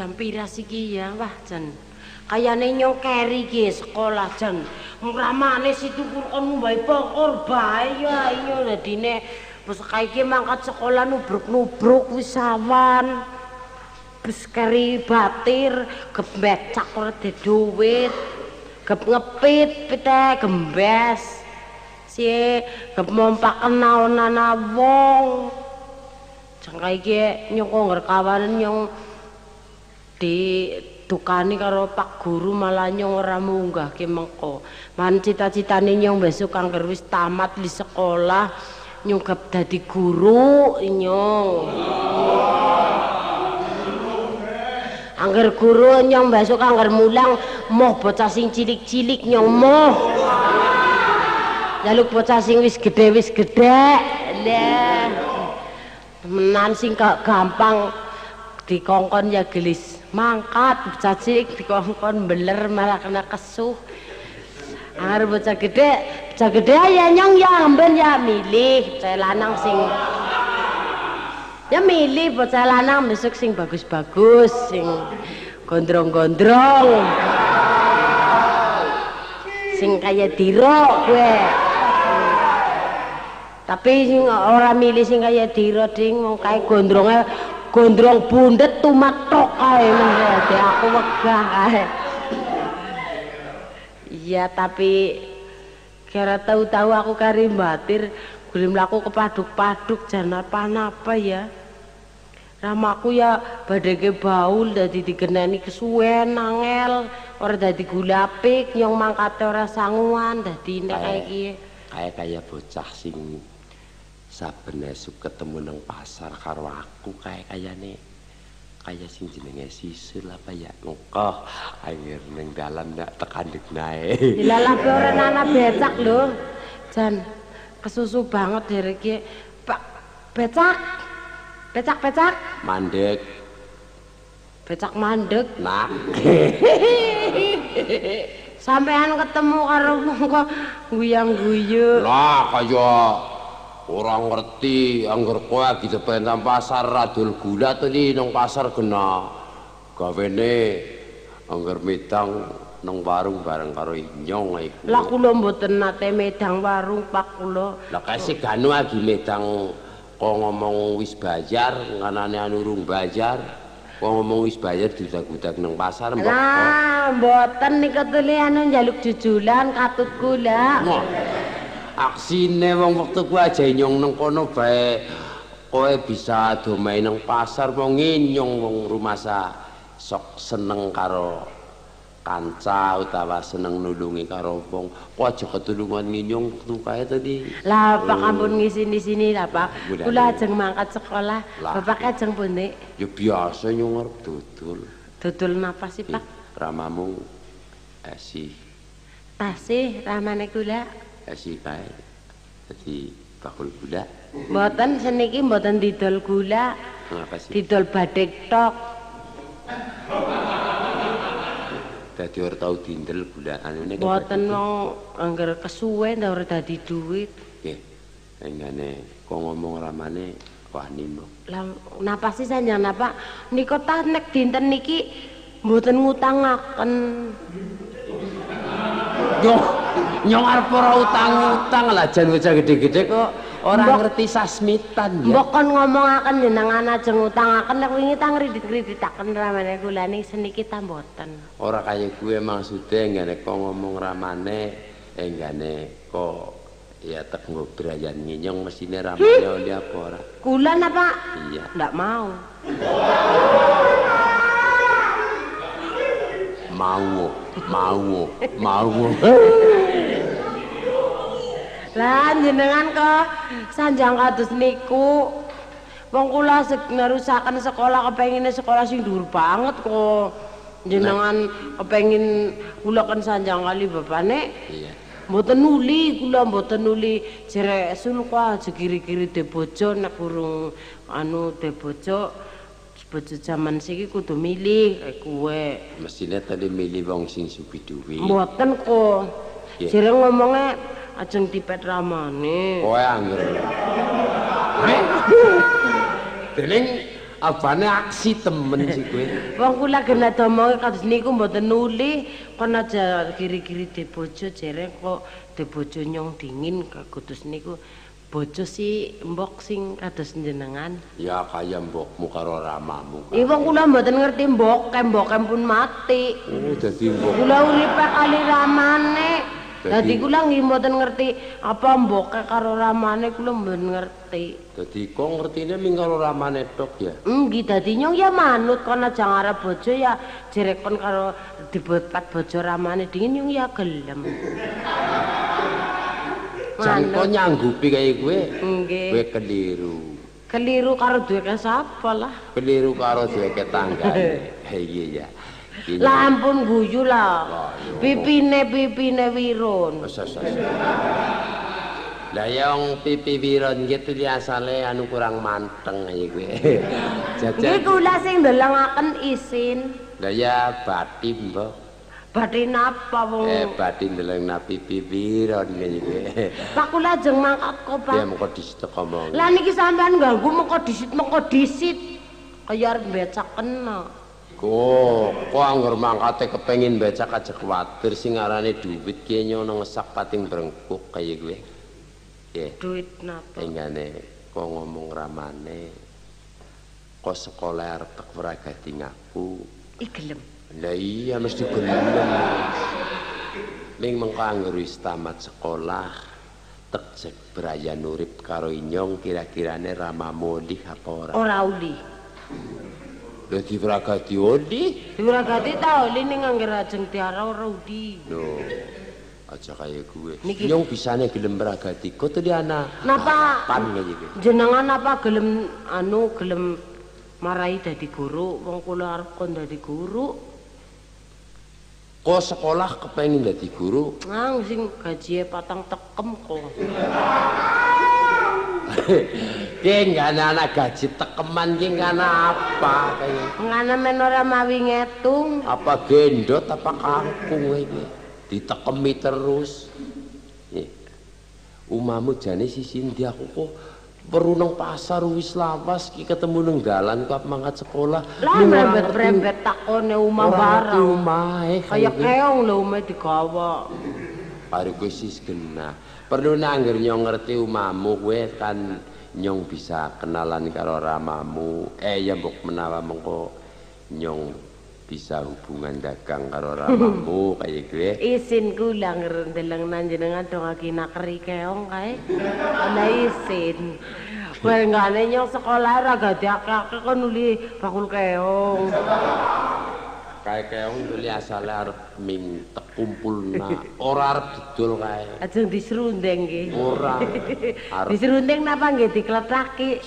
jam piras iki ya, wah jan. Kayane nyong keri iki sekolah jan. Ngramane situ kon mbae pokor bae ya iyo dadine wis kaiki mangkat sekolah nubruk-nubruk wis sawan. Wis keri batir, gep becak ora de duwit. Gep ngepit pite gembes. Si gep mompak kenaonan wong. Jangka iki nyong kok ngerkawanen nyong di dukani karo Pak Guru malah nyong ora munggahke mengko. Man cita-citane nyong besok angger wis tamat di sekolah nyong gep dadi guru nyong. Angger guru nyong besok angger mulang moh bocah sing cilik-cilik nyong moh. Jaluk bocah sing wis gedhe lah. Temenan sing gampang dikongkon ya gelis mangkat bocah cilik dikongkon beler malah kena kesuh. Angger bocah gede ya nyong ya amben ya milih bocah lanang sing ya milih bocah lanang besok sing bagus-bagus sing gondrong-gondrong sing kaya Diro gue. Tapi sing ora milih sing kaya Diro ding wong kae gondrong bundet tumatok kae meneh aku wegah kae. Iya tapi kira tahu-tahu aku kari batir gule mlaku kepaduk-paduk jan apa ya. Ramaku ya badhe baul dadi digeneni kesuwen angel ora dadi gulapik nyong mangkate ora sanguan dadi nek iki kaya bocah sing saben esuk ketemu nang pasar karo aku kayane kaya sing jenenge sisil apa ya engko akhir ning dalan ndak tekandek nae dilalah ke ora ana becak lho jan kesusu banget dari iki Pak becak mandek becak mandek nah sampean ketemu karo mongko guyang-guyu lah kaya orang ngerti angger kowe lagi depan nang pasar radul gula tadi nang pasar kena gawene angger medang nang warung bareng karo nyong iku lah kula mboten nate medang warung Pak kula lah kasih ganu lagi medang kok ngomong wis bayar nganane anu urung bayar kok ngomong wis bayar diudag-udag nang pasar mbok lah mboten niku tuli anu njaluk jujulan katut gula aksine wong wektu ku aja nyong nang kono bae kowe bisa domain nang pasar wong nyong wong rumah sok seneng karo kanca utawa seneng nulungi karo wong kok aja ketulungan nyong tu kae tadi lah Pak ampun ngisini-sini lah Pak kula ajeng mangkat sekolah Bapak ajeng pundi ya biasa nyong arep dodol napa sih Pak ramamu esi tasih ramane kula esi kae dadi bakul gula mboten seniki mboten didol gula ngapa sih didol badhek tok dadi ora tau dindel gula anune mboten wong angger kesuwen ta ora dadi duit nggih engane kok ngomong ramane wani mbok lah napa sih sanjang napa nika ta nek dinten niki mboten ngutangaken yo nyong arep ora utang-utang lah jan bocah gede-gede kok ora ngerti sasmitan ya. Mbok kon ngomongaken jenengan ajeng utangaken nek wingi ta ngridit-ngriditaken ramane kula ning seniki ta mboten. Ora kaya gue maksude enggane kok ngomong ramane enggane kok ya tek nggo brayan nyinyong mesine ramane oli apa ora. Kula napa? Iya. Ndak mau. mau Lah jenengan kok sanjang kados niku wong kula nerusaken sekolah kepengine sekolah sing dhuwur banget kok jenengan kepengin kula kan sanjang kali bapane iya mboten nuli jerek sul kok aja kiri-kiri de bojo nek urung anu de bojo jaman siki kudu milih kowe mestine tadi milih wong sing supi duwe mboten kok jere ngomongnya ajeng dipet ramane kowe angger dening Abane aksi temen sih kowe. Wong kula gen adomonge kados niku mboten nuli kon aja kiri-kiri de bojo jere kok de bojo nyong dingin kados niku bojo si mbok sing kados jenengan. Ya kaya mbokmu karo ramamu. Wong kula mboten ngerti mbokem pun mati. Oh dadi mbok. Kula uripe kali ramane. Dadi kula nggih mboten ngerti apa mboke karo ramane kula mboten ngerti. Dadi kok ngertine ming karo ramane tok ya. Nggih dadi nyong ya manut kon aja ngarep bojo ya jerek kon karo dibepat bojo ramane dingin nyong ya gelem. Jan kok nyanggupi kaya kowe. Nggih. Kowe keliru. Keliru karo duweke sapa lah. Keliru karo duweke tanggane. Iya ya. Lah ampun guyu lah. Pipine wirun. Lah yang pipi wirun gitu dia asale anu kurang manteng aja gue. Nggih kula sing ndelengaken isin. Lah ya batin mbok. Batin apa wong? Batin ndeleng pipi wirun aja gue. Pak kula ajeng mangkat kok Pak. Ya mengko disit ngomong. Lah niki sampean ganggu mengko disit. Kaya arep becak kena. Kok anggar mangkate kepengin becak aja kuwatir sing ngarane duit ki nyono ngesak pating brengkuk kaya gue. Ya. Duit napa? Enggane kok ngomong ramane. Kok sekolah arep tek Pragati ngaku. Gelem. Lah iya mesti gelem. Ning mengko anggar wis tamat sekolah tek jek brayan urip karo inyong kira-kirane ramamu olih apa ora? Ora uli. Dadi Pragati oli? Pragati ta oli ning angger ajeng tiara ora uli. Lho. Aja kaya gue. Nyong bisane gelem Pragati. Kok tadi ana. Napa? Pan kaya iki. Jenengan apa gelem gelem marahi dadi guru, wong kula arep kon dadi guru. Kok sekolah kepengin dadi guru? Nang sing gajine patang tekem kok. Ki ngana anak gaji tekeman ki ngana apa kaya? Ngana men ora mawi ngetung. Apa gendot apa kangkung iki? Ditekemi terus. Umamu jane sisi ndi aku kok weru nang pasar wis lawas ki ketemu nang dalan kok mangkat sekolah. Lah brembet-brembet takone umah barang. Omahe kaya keong lho umahe digawa. Karo kowe sis genah. Perlu nangger nyong ngerti umamu kowe kan nyong bisa kenalan karo ramamu. Ya mbok menawa mengko nyong bisa hubungan dagang karo ramamu kaya kowe. Isin kula ndeleng nanjenengan dong nakeri keong kae. Ana isin. Kowe ngane nyong sekolah ora gadi akeh kon nuli bakul keong. Kae keong tuli asale arep ming tekumpulna, ora arep didol kae. Ajeng diserundeng nggih. Ora. Diserundeng napa nggih diklethaki?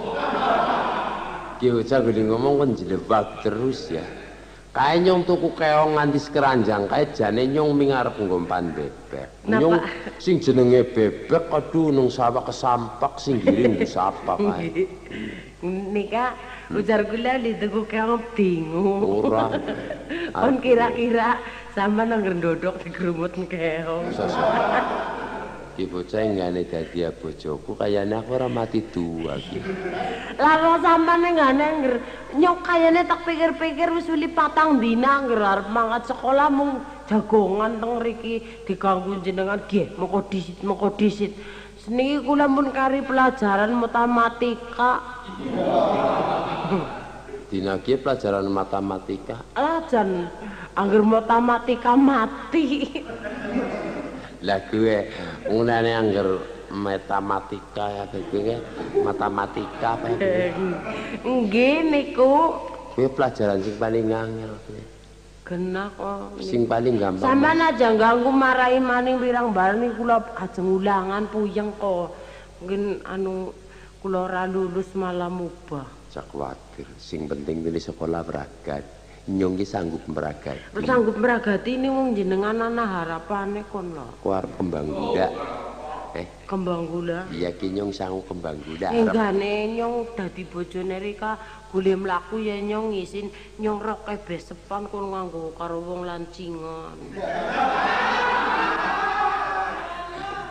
Ki bocah gede ngomong kon jelebak terus ya. Kae nyong tuku keong nganti keranjang kae jane nyong ming arep ngompan bebek. Nyong sing jenenge bebek aduh nang sawah kesampak sing giring disapa kae. Nika ujar kula li tuku keong bingung. Ora. Kon kira-kira sampean nang ndodok digrumut keong. Ki bocah ngene dadi bojoku kayane aku ora mati tua ki. Lah kok sampean ngene nyok kayane tak pikir-pikir wis uli 4 dina ngger arep mangkat sekolah mung jagongan teng mriki diganggu jenengan nggih mengko disit. Seniki kula pun kari pelajaran matematika. Dina ki pelajaran matematika. Jan angger matematika mati. Lah gue ngunane angger matematika ya kowe matematika apa nggih niku kuwi pelajaran sing paling angel kuwi genah kok sing paling gampang sampean aja ganggu marahi maning pirang bareng kula ajeng ulangan puyeng kok mungkin kula ora lulus malah mubah cak kuwatir sing penting tulis sekolah Pragat nyong ki sanggup meragati sanggup meragati ini wong jenengan ana harapane kon lho ku arep kembang gula kembang gula iya ki nyong sanggup kembang gula enggane nyong dadi bojone Rika gule mlaku ya nyong ngisin nyong roke besepan kon nganggo karo wong lancingan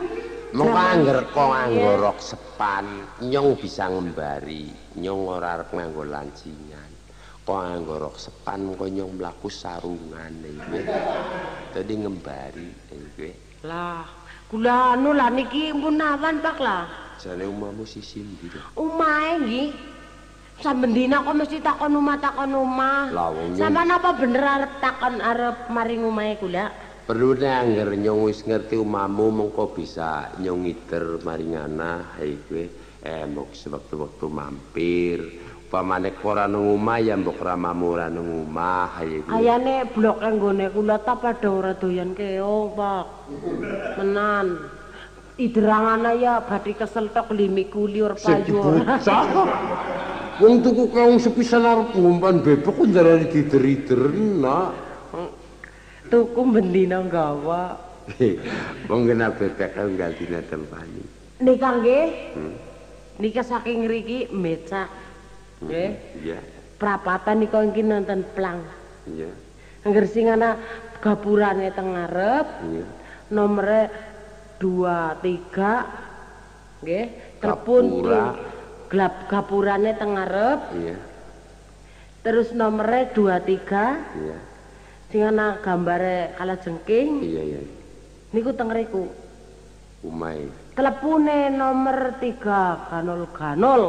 Mengko angger kok nganggo rok sepan, nyong bisa ngembari, nyong ora arep nganggo lancingan. Kok nganggo rok sepan kok nyong mlaku sarungan iki. Dadi ngembari iki. Lah, kula anu lah niki pun awan Pak lah. Jane umamu sisi ndi to? Omahe nggih. Saben dina kok mesti takon omah. Lah wong Sampeyan apa bener arep takon arep maring omahe kula? perlune angger nyong wis ngerti umamu mengko bisa nyong ngider maringana ha kowe mbok sewektu-wektu mampir. Upamane ora nang omah ya mbok ramamu ora nang omah ha kowe. Ayane blok nggone kula ta padha ora doyan keong, Pak. Menan. Iderangana ya badhe kesel tok limiku liur payu. Wong tuku keong sepisan arep ngumpan bebek kok ndarani dider-ider nak. Tuku bendina gawa. Wong kena bebek enggal dina tempani. Nika nggih. Nika saking ngriki mecak. Nggih. Iya. Prapatan nika iki nonton plang. Iya. Angger sing ana gapurane teng ngarep. Iya. Nomere 2 3 nggih. Telepon gelap gapurane teng ngarep. Iya. Terus nomere 2 3. Iya. Sing ana gambare kalajengking. Iya, iya. Niku teng mriku. Umai. Telepone nomor 3 ganol-ganol.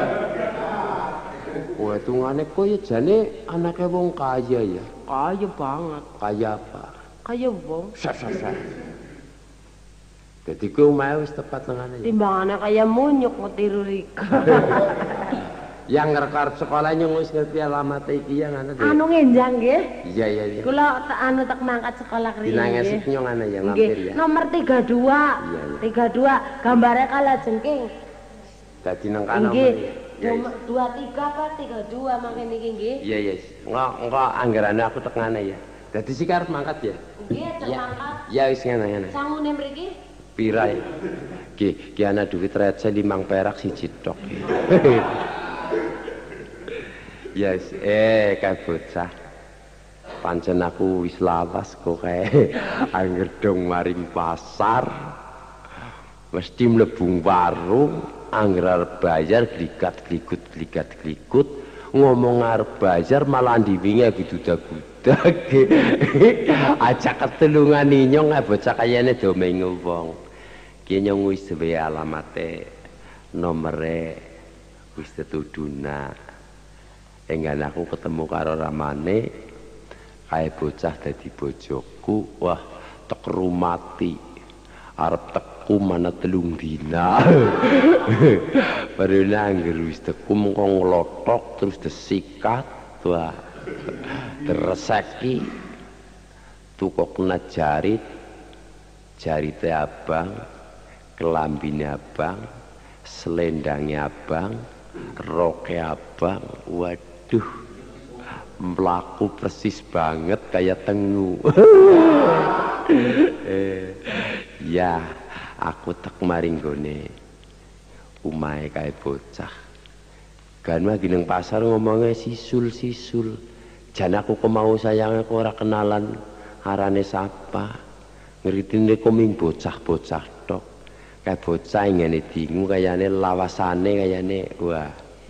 Wah, tungane kok ya jane anake wong kaya ya. Kaya banget. Kaya apa? Kaya wong. Sa. Dadi ku omahe wis tepat tengane ya. Timbangane kaya munyuk ngetiru rika. Yang ngarep sekolah nyong wis ngerti alamat iki ya ngene. Anu ngenjang nggih. Iya, iya, iya. Kula tak mangkat sekolah kene. Dina ngesuk nyong ana ya mampir ya. Nomor 32. Iya, iya. 32 gambare kalajengking. Dadi nang kana. Nggih. Nomor 23 apa 32 mangke niki nggih. Iya, iya. Engko anggarane aku tek ngene ya. Dadi sik arep mangkat ya. Nggih, tek mangkat. Ya wis ngene. Sangune mriki? Pira ya? Ki ana duit receh 5 perak siji tok. Yes, kae bocah. Pancen aku wis lawas kok kae angger dong maring pasar. Mesti mlebu warung, angger arep bayar gligat-glikut, ngomong arep bayar malah ndiwinge bidudak-budak. Ajak ketulungan nyong bocah kayane domeng wong. Ki nyong wis duwe alamate, nomere wis tetuduna. Enggan aku ketemu karo ramane kae bocah dadi bojoku. Wah, tek rumati arep teku mana 3 dina. Baru angger wis teku mengko nglothok terus disikat. Wah, direseki tukokna jarite abang, kelambine abang, selendangnya abang, roke abang. Waduh, mlaku persis banget kayak tengu. Ya, aku tek maring gone umahe kae bocah. Kan lagi nang pasar ngomongnya sisul. Jan aku kemau sayang aku ora kenalan arane sapa. Ngeritine koming bocah-bocah tok. Kae bocah ngene dingu kayane lawasane kayane wah.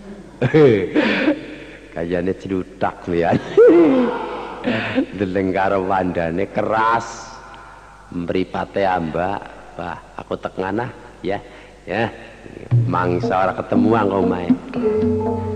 Kayane celutak ya. Deleng karo wandane keras. Mripate ambak. Wah, aku tek nganah ya. Ya. Mangsa ora ketemu angko omahe.